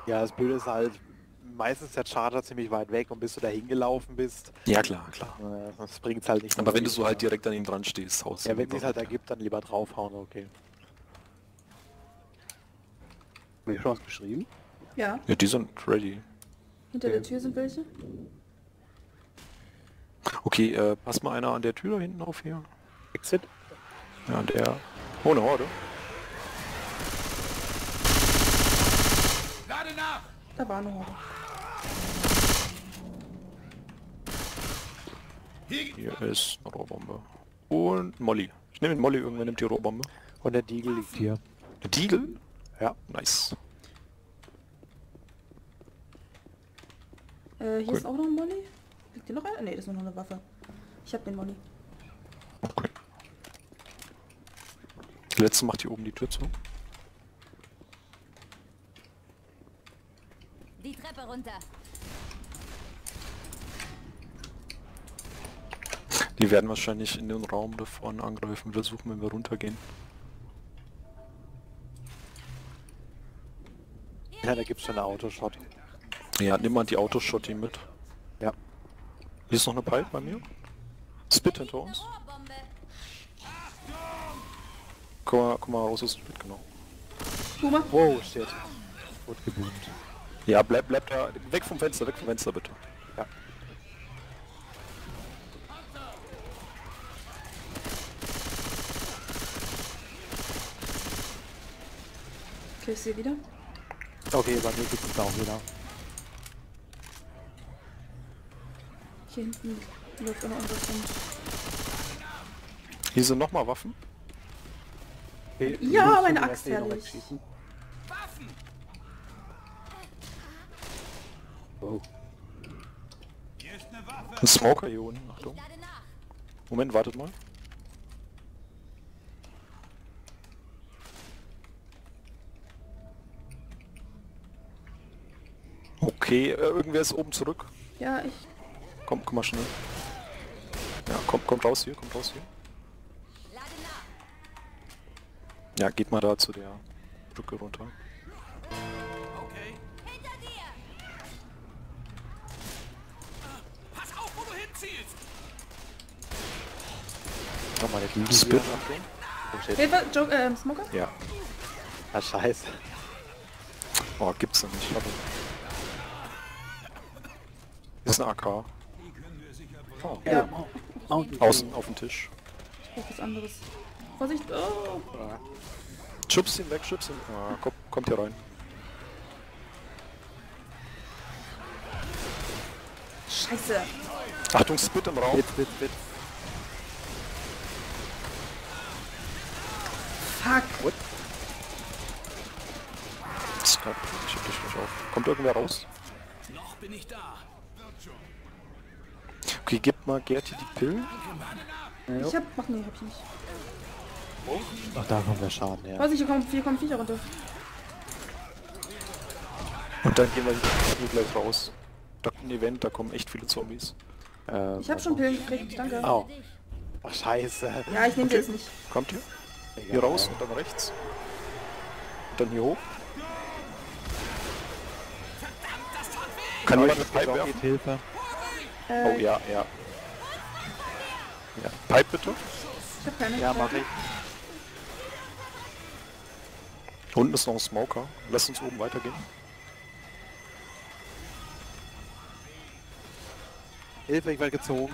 Ja, das Blöde ist halt, meistens ist der Charger ziemlich weit weg und bis du da hingelaufen bist, Ja, klar, klar. das bringt es halt nicht. Aber wenn du so halt direkt an ihm dran stehst, haust du Ja, ihn wenn es lieber halt weg, ergibt, dann lieber draufhauen, okay. Habe ich schon was geschrieben? Ja, ja, die sind ready. hinter der Tür sind welche. Okay, pass mal einer an der Tür da hinten auf hier. Exit? Ja, an der... Oh, eine Horde. Lade nach! Da war eine Horde. Hier ist eine Rohrbombe. Und Molly. Ich nehme den Molly, irgendwer nimmt die Rohrbombe. Und der Deagle liegt hier. Eine Deagle? Ja. Nice. Hier ist auch noch ein Molly. Liegt hier noch einer? Ne, das ist nur noch eine Waffe. Ich hab den Molly. Okay. Der letzte macht hier oben die Tür zu. Die Treppe runter. Die werden wahrscheinlich in den Raum da vorne angreifen, versuchen, wenn wir runtergehen. Ja, da gibt's schon eine Autoshot. Ja, nimm mal die Autoshotty mit. Ja. Hier ist noch eine Pipe bei mir. Spit hinter uns. Rohrbombe. Guck mal raus aus dem Spit, genau. Boomer. Wow, shit. Gut geboomt. Ja, bleib da. Weg vom Fenster bitte. Ja. Okay, ich sehe wieder. Okay, bei mir gibt es auch wieder. Hier hinten läuft immer unser Fund. Hier sind nochmal Waffen. Okay, Ja, ich meine muss Axt, den noch herrlich. wegschießen. Waffen! Oh. Hier ist eine Waffe! Ein Smoker hier unten, Achtung. Lade nach. Moment, wartet mal. Okay, irgendwer ist oben zurück. Ja, ich. Komm mal schnell. Ja, kommt raus hier. Lade nach. Ja, geht mal da zu der Brücke runter. Okay. Hinter dir. Pass auf, wo du hinzielst! Nochmal der Deagle Spit. wieder, Achtung. Oh shit. Hilfe, Smoker? Ja. Ah, scheiße. Oh, gibt's ja nicht. Ist eine AK. Oh, Ja. Außen auf dem Tisch. Ich brauch was anderes. Vorsicht! Oh! Schubst ihn weg, schubst ihn. Ah, kommt hier rein. Scheiße! Achtung, Spit im Raum. Spit. Fuck! Skype, ich hab dich nicht auf. Kommt irgendwer raus? Noch bin ich da. Okay, gib mal Gerti die Pillen. Ich hab. Ach nee, hab ich nicht. Ach, da kommt der Schaden her. Vorsicht, hier kommen Viecher runter. Und dann gehen wir hier gleich raus. Da kommt ein Event, da kommen echt viele Zombies. Ich hab schon Pillen gekriegt, danke. Au. Ach, scheiße. Ja, ich nehme sie jetzt nicht. Kommt ihr? Egal. Hier raus und dann rechts. Und dann hier hoch. Kann jemand eine Pipe werfen? Geht Hilfe. Oh ja. Ja, Pipe bitte. Ich hab keine. Ja, mach ich. Unten ist noch ein Smoker. Lass uns oben weitergehen. Hilfe, ich werde gezogen.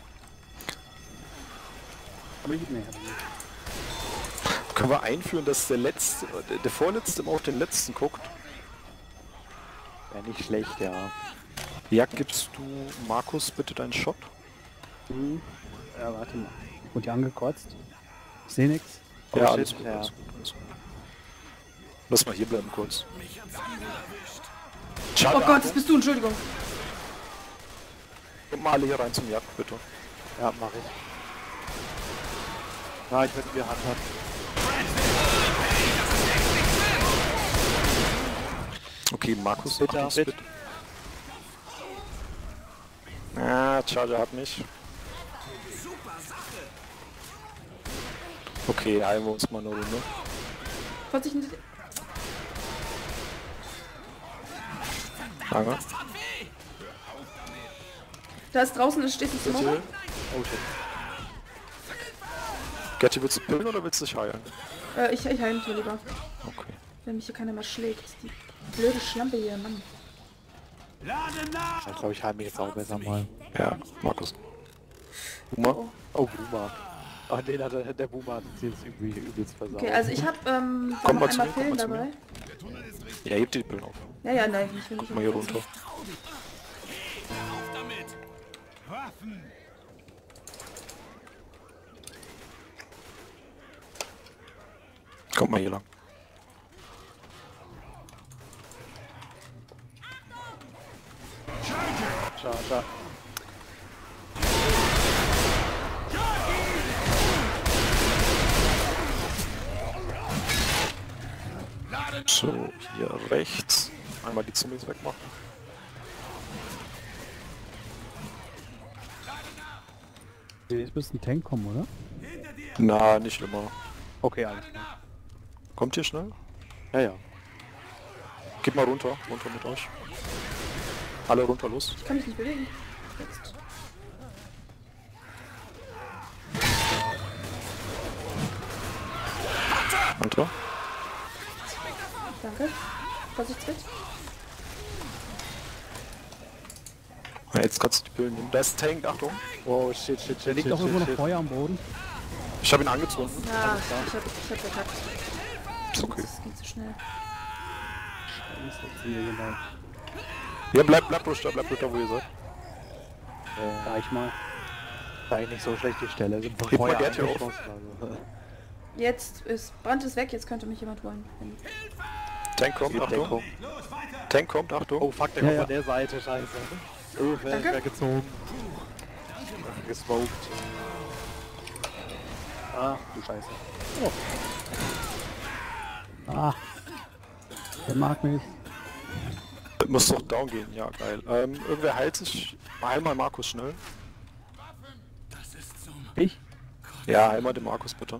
Aber ich nee, hab ich nicht. Können wir einführen, dass der Vorletzte immer auf den Letzten guckt? Wäre nicht schlecht, ja. Ja, gibst du Markus bitte deinen Shot? Ja, warte mal. Und die angekreuzt? Ich seh nix. Oh, ja, shit, alles gut, ja. alles gut, alles gut. Lass mal hier bleiben kurz. Oh Schade, Gott, das bist du, Entschuldigung. kommt mal alle hier rein zum Jagd, bitte. Ja, mach ich. Na, ich werde gehandhabt. Okay, Markus, Bitte, Achtung, bitte. Ah, Charger hat mich. Okay, heilen wir uns mal eine Runde. Vorsicht, Lange. Das tat weh. Da ist draußen, es steht ein Smoker. Oh shit. Gerti, willst du pillen oder willst du dich heilen? Ich heile mich lieber. Okay. Wenn mich hier keiner mehr schlägt. Das ist die blöde Schlampe hier, Mann. Lade nach. Ich glaube, ich heile mich jetzt auch besser mal. Ja, Markus. Boomer? Oh, Boomer. Oh nee, der Boomer hat uns jetzt irgendwie übelst versaut. Okay, also ich habe Komm mal noch zu einmal mir, komm Pillen mal zu dabei. mir. Ja, hebt die Pillen auf. Ja, nein, ich will Guck mal hier nicht. runter. Auf damit. Waffen. Kommt mal hier lang. Schade. So, hier rechts. Einmal die Zombies wegmachen. Jetzt müsste ein Tank kommen, oder? Na, nicht immer. Okay, alles klar. Kommt hier schnell? Ja. Geht mal runter. Runter mit euch. Alle runter, los. Ich kann mich nicht bewegen. Jetzt. Runter. Danke. Vorsichtsbild. Ja, jetzt kannst du die Pillen nehmen. Da ist ein Tank, Achtung. Oh shit. Da liegt auch irgendwo noch Feuer am Boden. Ich habe ihn angezündet. Ja, ich hab verkackt. Ist okay. Das ging zu schnell. Scheiße, jetzt sind wir genau. Ja, bleibt ruhig da, wo ihr seid. Gleich mal. War eigentlich nicht so schlecht die Stelle. Sind von Heb mal Feuer Gerti auf. angeschlossen, also. Jetzt ist Brand ist weg, jetzt könnte mich jemand holen. Tank kommt, Geht Achtung. Deckung. Tank kommt, Achtung. Oh fuck, der Ja, kommt ja. von der Seite, scheiße. Oh, Danke. weggezogen. Gesmoked. Ah, du Scheiße. Ah. Der mag mich. Muss doch down gehen, ja geil. Irgendwer heilt sich. Einmal Markus schnell. Das ist zum... Ich? Ja, einmal den Markus bitte.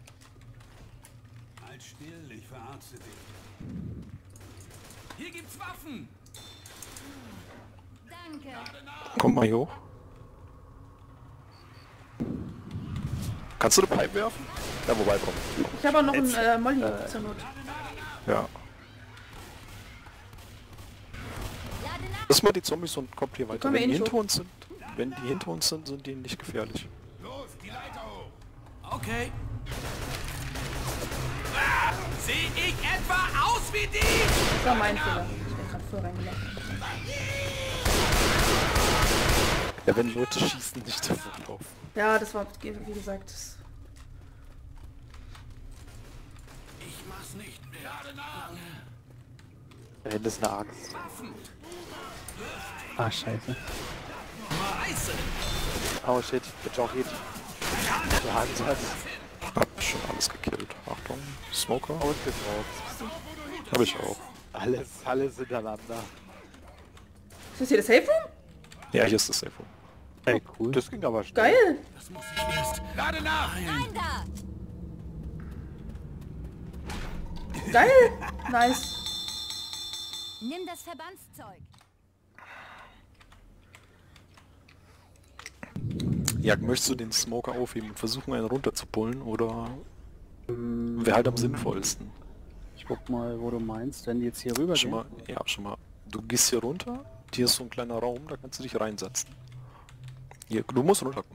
Halt still, ich verarzte dich. Hier gibt's Waffen. Danke. Kommt mal hier hoch. Kannst du eine Pipe werfen? Ja, wobei, komm. Ich habe auch noch einen Molly zur Not. Ja. Lade nach. Lass mal die Zombies und kommt hier weiter. Kommen wir Wenn eh die nicht hinter uns sind, sind die nicht gefährlich. Los, die Leiter hoch. Okay. Ah, Sehe ich etwa aus wie die? Das war mein Fehler. Ich bin gerade voll reingelaufen. Ja, wenn Leute schießen, nicht davon laufen. Ja, das war, wie gesagt, das Ich mach's nicht mehr. Lade nach. Da hinten ist eine Axt. Ah, scheiße. Scheiße. Oh shit, gejoggt. Der Hand hat Hab schon alles gekillt. Achtung, Smoker. ausgebraucht. Hab ich auch. Alles hintereinander. ist das hier das Safe Room? Ja, hier ist das Safe Room. Ey, cool. Das ging aber schnell. Geil. Das muss ich erst. Lade nach. Rein da. Geil. Nice. Nimm das Verbandszeug. Ja, möchtest du den Smoker aufheben und versuchen, einen runterzupullen oder wäre halt am sinnvollsten? Ich guck mal, wo du meinst, wenn die jetzt hier rüber Schon gehen. mal, ja, schon mal. Du gehst hier runter, hier ist so ein kleiner Raum, da kannst du dich reinsetzen. Hier, du musst runterkommen.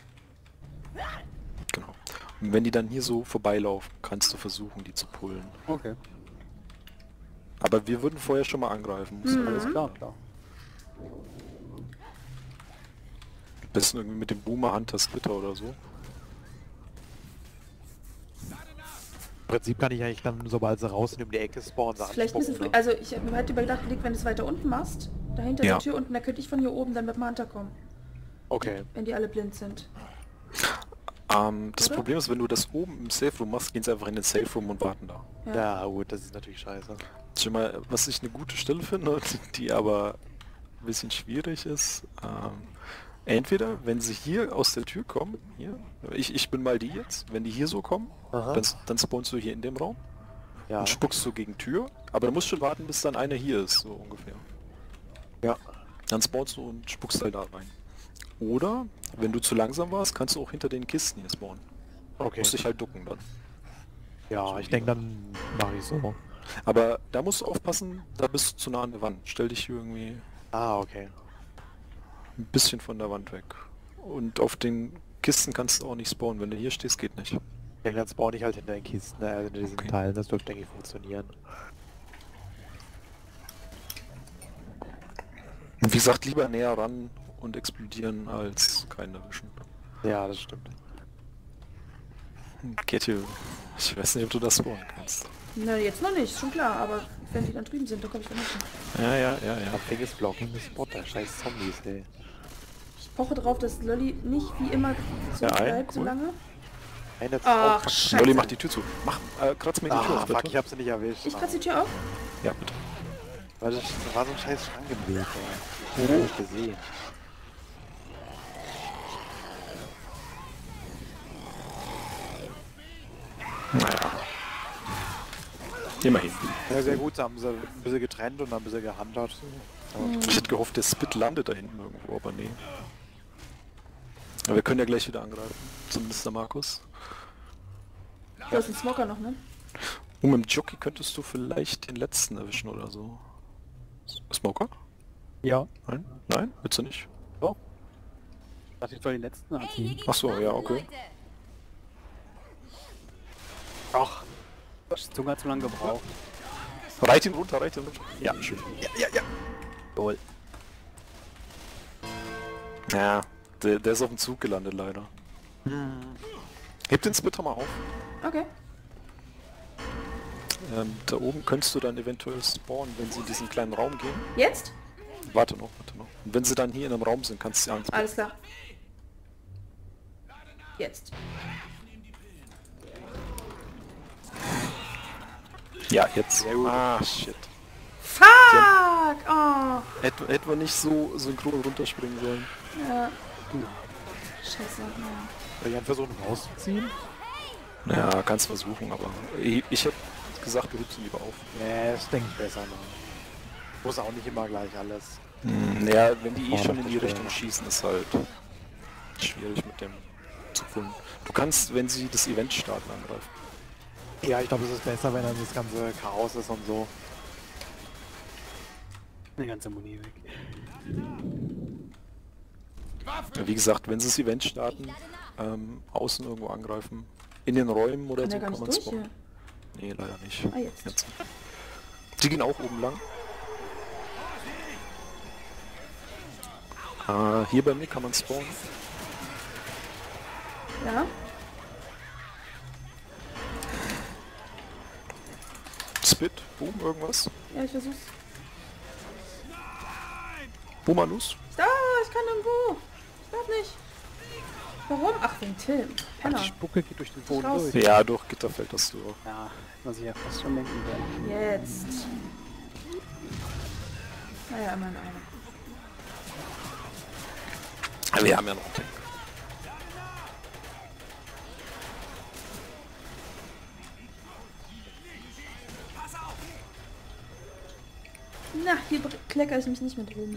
Genau. Und wenn die dann hier so vorbeilaufen, kannst du versuchen, die zu pullen. Okay. Aber wir würden vorher schon mal angreifen. Alles klar, klar. Am besten irgendwie mit dem Boomer Hunter Splitter oder so. Im Prinzip kann ich eigentlich dann, sobald sie raus in die Ecke spawnen, sagen. Vielleicht ein bisschen früh. Also ich hätte überdacht, wenn du es weiter unten machst, dahinter Ja. die Tür unten, da könnte ich von hier oben dann mit dem Hunter kommen, Okay. wenn die alle blind sind. Das Oder? Problem ist, wenn du das oben im Safe Room machst, gehen sie einfach in den Safe Room und warten da. Ja, gut, das ist natürlich scheiße. Schon mal, was ich eine gute Stelle finde, die aber ein bisschen schwierig ist. Entweder, wenn sie hier aus der Tür kommen, hier, ich bin mal die jetzt, wenn die hier so kommen, Aha. dann spawnst du hier in dem Raum Ja. und spuckst du gegen Tür, aber du musst schon warten, bis dann einer hier ist, so ungefähr. Ja. Dann spawnst du und spuckst halt da rein. Oder, wenn du zu langsam warst, kannst du auch hinter den Kisten hier spawnen. Okay. Musst dich halt ducken dann. Ja, ich denke, dann mache ich so. Aber da musst du aufpassen, da bist du zu nah an der Wand. Stell dich hier irgendwie Ah, okay. ein bisschen von der Wand weg. Und auf den Kisten kannst du auch nicht spawnen. Wenn du hier stehst, geht nicht. Ich denke, dann spawn ich halt hinter den Kisten, also in diesen Okay. Teilen. Das dürfte, denke ich, funktionieren. Und wie gesagt, lieber näher ran und explodieren als keinen erwischen. Ja, das stimmt. Geht hier. Ich weiß nicht, ob du das spawnen kannst. Na, jetzt noch nicht, schon klar, aber wenn die dann drüben sind, dann komme ich dann nicht hin. Ja. Nothing is blocking the Spotter. Scheiß Zombies, ey. Ich poche drauf, dass Lolli nicht wie immer so Ja, bleibt, so cool. lange. Eine Ach, Frau. scheiße. Lolli, mach die Tür zu. Mach, kratz mir die Tür Ah, auf, fuck, bitte. ich hab sie nicht erwischt. Ich kratze die Tür auf. Ja, bitte. Weil das war so ein scheiß Schrankenbild, ey. Das hab ich gesehen. Naja. Immerhin. Ja, sehr gut, da haben sie ein bisschen getrennt und dann ein bisschen gehandelt. Ich hätte gehofft, der Spit landet da hinten irgendwo, aber nee. Aber wir können ja gleich wieder angreifen. Zumindest der Markus. Du hast einen Smoker noch, ne? Und mit dem Jockey könntest du vielleicht den letzten erwischen oder so. Smoker? Ja. Nein? Nein? Willst du nicht? Doch. Lass ich soll die letzten Hey, hier anziehen. gibt's Ach so, ja, Waffen, okay. Leute. Ach, Die Zunge hat zu lange gebraucht. Reit ihn runter, reit ihn runter. Ja, schön. Ja. Goal. Ja, der ist auf dem Zug gelandet leider. Heb den Spitter mal auf. Okay. Da oben könntest du dann eventuell spawnen, wenn sie in diesen kleinen Raum gehen. Jetzt? Warte noch. Und wenn sie dann hier in einem Raum sind, kannst du sie anspawnen. Alles klar. Jetzt. Ja, jetzt. Sehr gut. Ah, shit. Fuck! Oh. Hätten wir nicht so synchron runterspringen sollen. Ja. Scheiße. Ja. soll ich einen versuchen rauszuziehen? Ja, kannst versuchen, aber ich hätte gesagt, du hüpfst lieber auf. Nee, das denke ich besser noch. Muss auch nicht immer gleich alles. Naja, wenn die Oh, schon das in die verstehe. Richtung schießen, ist halt schwierig mit dem zu pullen. Du kannst, wenn sie das Event starten, angreifen. Ja, ich glaube, es ist besser, wenn dann das ganze Chaos ist und so. Die ganze Muni weg. Ja, wie gesagt, wenn sie das Event starten, außen irgendwo angreifen. In den Räumen oder Kann so der gar kann nicht man durch spawnen. hier. Nee, leider nicht. Ah, jetzt. Die gehen auch oben lang. Hier bei mir kann man spawnen. Ja. Spit, Boom, irgendwas. Ja, ich versuch's. Boomalus. Da, ich kann irgendwo. Ich glaub nicht. Warum? Ach, wegen Tim. Penner. Die Spucke geht durch den Boden Raus. durch. Ja, durch Gitter fällt das durch. Ja, was ich ja fast schon denken würde. Jetzt. Naja, immerhin eine. Aber wir haben ja noch einen Tank. Na, hier klecker ich mich nicht mehr drüben.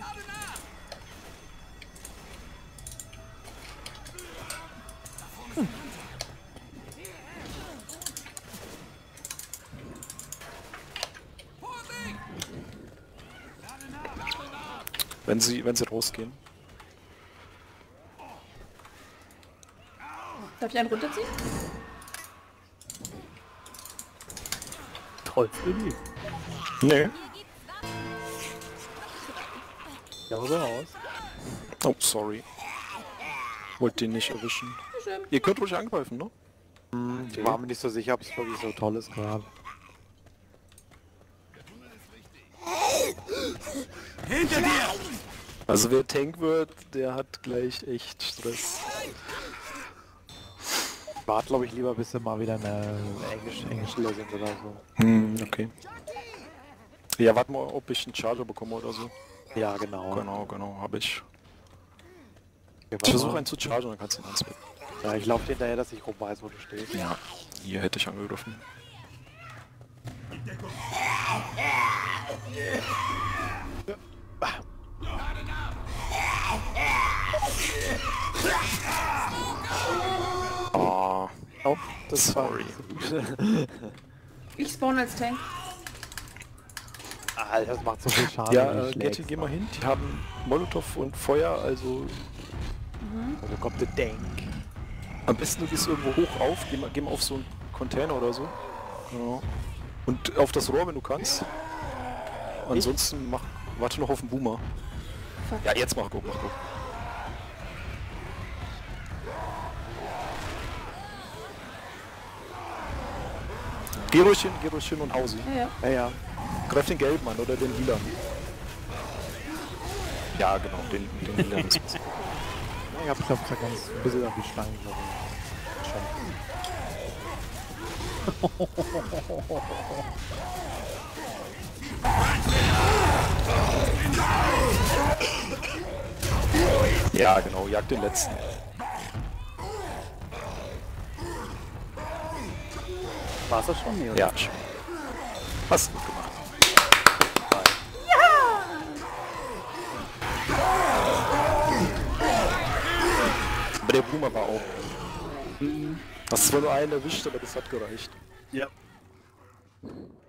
Wenn sie rausgehen. Darf ich einen runterziehen? Trollst du die? Nee. Ja, so aus. Oh, sorry. Wollt den nicht erwischen. Schön. Ihr könnt ruhig angreifen, ne? Ich war mir nicht so sicher, ob es wirklich so toll ist gerade. Hinter dir! Also wer Tank wird, der hat gleich echt Stress. Ich warte, glaube ich, lieber, bis sie mal wieder eine englische sind oder so. Okay. Ja, warte mal, ob ich einen Charger bekomme oder so. Ja, genau. Genau, habe ich. Okay, Ich versuche einen zu chargen, dann kannst du ihn anspitten. Ja, ich laufe hinterher, dass ich grob weiß, wo du stehst. Ja, hier hätte ich angegriffen. das war... Sorry. Ich spawn als Tank. Alter, das macht so viel Schaden. Ja, wenn du Getty, schlägst. geh mal hin. Die haben Molotow und Feuer, also Also kommt der Denk. am besten du gehst irgendwo hoch auf, geh mal auf so einen Container oder so. Genau. Und auf das Rohr, wenn du kannst. Ansonsten warte noch auf den Boomer. Fuck. Ja, jetzt mach go. Geh ruhig hin und hau sie. Ja. Ja, ja. Greif den Gelben an oder den Lilan. Ja, genau, den Lilan. Ich hab's da ganz ein bisschen auf die Schlangen, glaube ich. Schon. Ja, genau, jag den letzten. War's das schon? Nee, oder? Ja, schon. Hast du gut gemacht. Aber der Boomer war auch. Hast zwar nur einen erwischt, aber das hat gereicht. Ja.